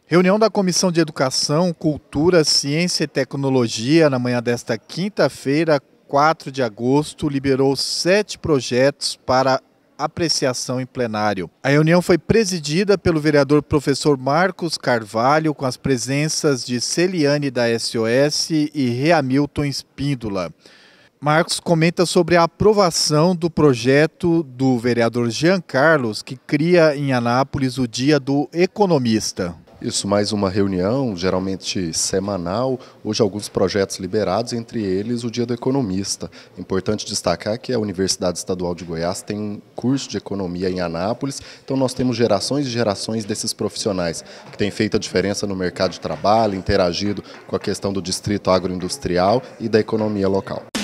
Reunião da Comissão de Educação, Cultura, Ciência e Tecnologia, na manhã desta quinta-feira, 4 de agosto, liberou 7 projetos para apreciação em plenário. A reunião foi presidida pelo vereador professor Marcos Carvalho, com as presenças de Celiane da SOS e Reamilton Espíndola. Marcos comenta sobre a aprovação do projeto do vereador Jean Carlos, que cria em Anápolis o Dia do Economista. Isso, mais uma reunião, geralmente semanal, hoje alguns projetos liberados, entre eles o Dia do Economista. Importante destacar que a Universidade Estadual de Goiás tem um curso de economia em Anápolis, então nós temos gerações e gerações desses profissionais que têm feito a diferença no mercado de trabalho, interagido com a questão do distrito agroindustrial e da economia local.